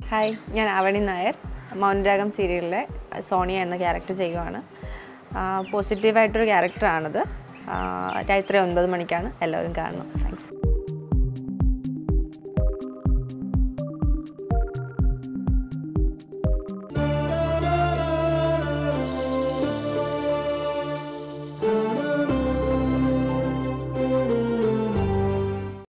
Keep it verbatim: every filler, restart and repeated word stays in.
Hi, ഞാൻ അവണി നായർ. മൗനരാഗം സീരിയലിലെ സോണിയ എന്ന ക്യാരക്ടർ ചെയ്യുവാണ്. പോസിറ്റീവായിട്ടൊരു ക്യാരക്ടറാണത്. രാത്രി ഒൻപത് മണിക്കാണ്. എല്ലാവരും കാണണം. താങ്ക്സ്.